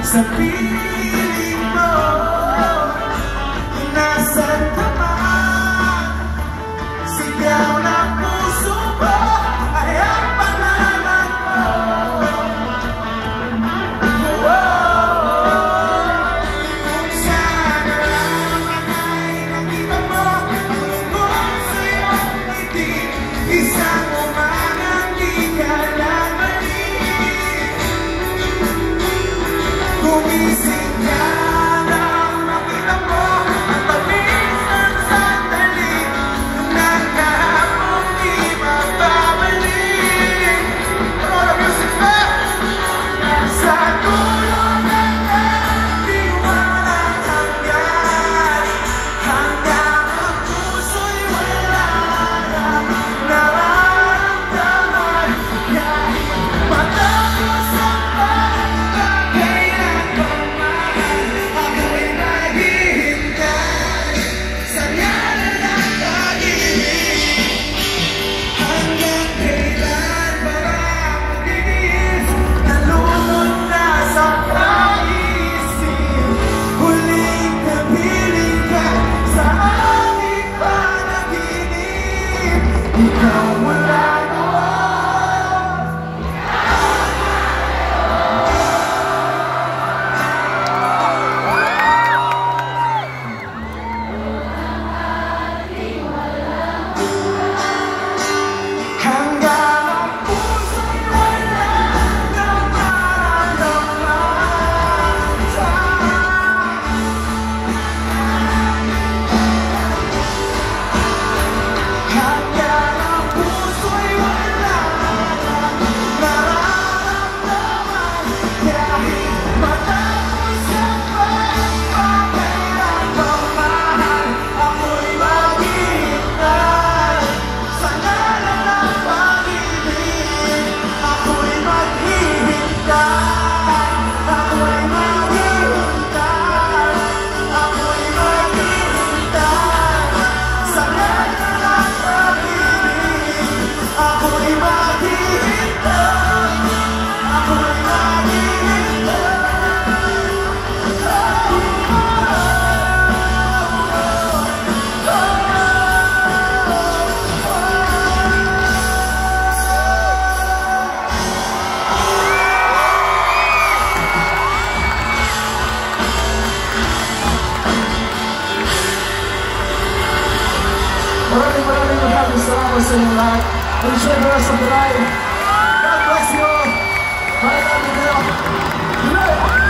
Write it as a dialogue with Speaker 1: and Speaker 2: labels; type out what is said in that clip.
Speaker 1: sa piling mo. Nasaan ka man, sigaw ng puso ko ay ang pangalan mo. Kung sana lamang ay nakita mo kung sa'yo hindi isang umanang di ka nabalik. Gumising ka nang makita mo ang tamis ng sandali na kahapon di mababalik. All the music back! Sa dulo ng diwanang hanggan, hanggang ang puso'y wala na nararamdaman. Kahit matapos ang pagbagay ng pagmahal, ako'y naghihintay sa ngalan ng pag-ibig. Hanggang kailan ba magtitiis? Nalulod na sa paisip. Huling kapiling ka sa aking panaginip. Ikaw wala doon. Hanggang ang puso'y wala na maramdaman. Hanggang ang puso'y wala na nararamdaman. Kahit matapos ang pagbagay ng pagmahal, ako'y maghihintay sa ngalan ng pag-ibig. Ako'y maghihintay. Ako'y maghihintay. Ako'y maghihintay sa ngalan ng pag-ibig. Ako'y maghihintay. Ako'y maraming salamat sa inyo lahat. Enjoy the rest of the night. God bless you all. Bye, love you.